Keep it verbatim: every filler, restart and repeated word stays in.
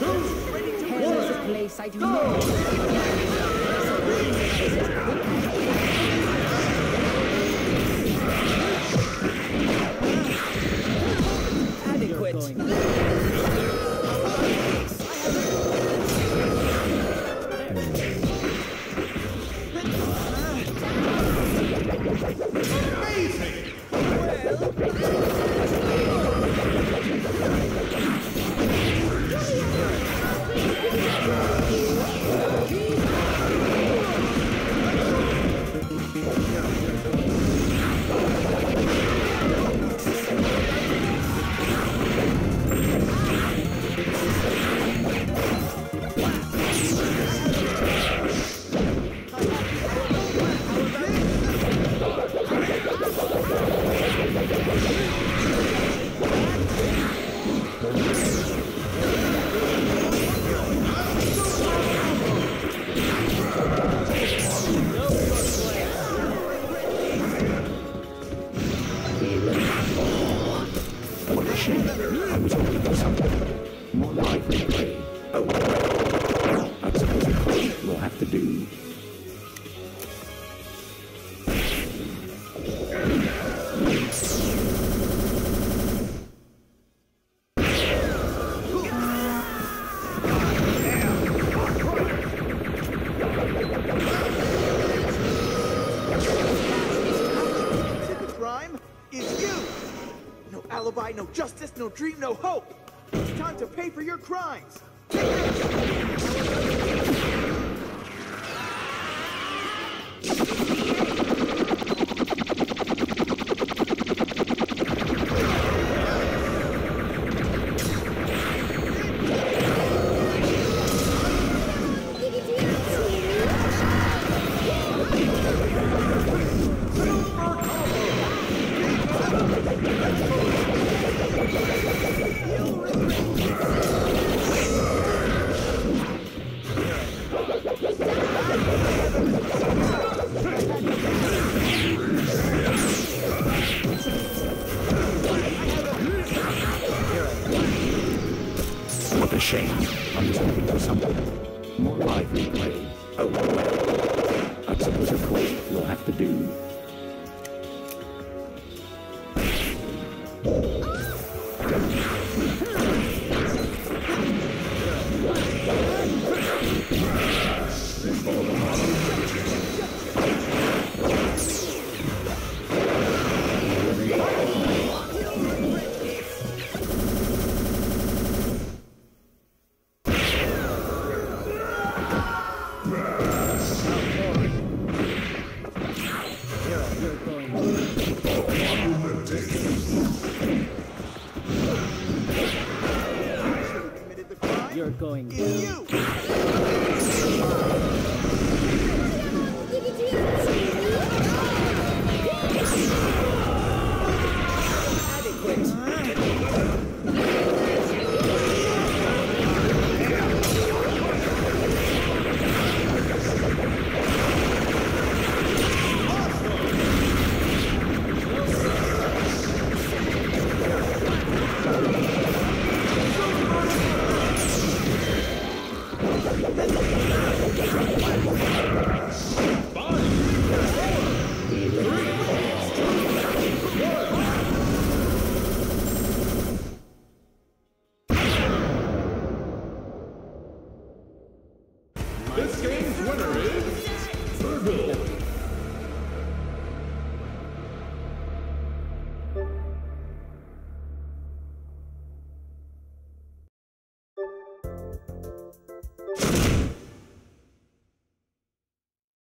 Hell is a place I do not. No justice, no dream, no hope. It's time to pay for your crimes. What a shame. I was hoping for something more lively play. Oh well. I suppose a court will have to do. You're going to. You! This game's winner is Vergil.